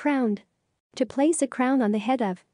Crowned. To place a crown on the head of.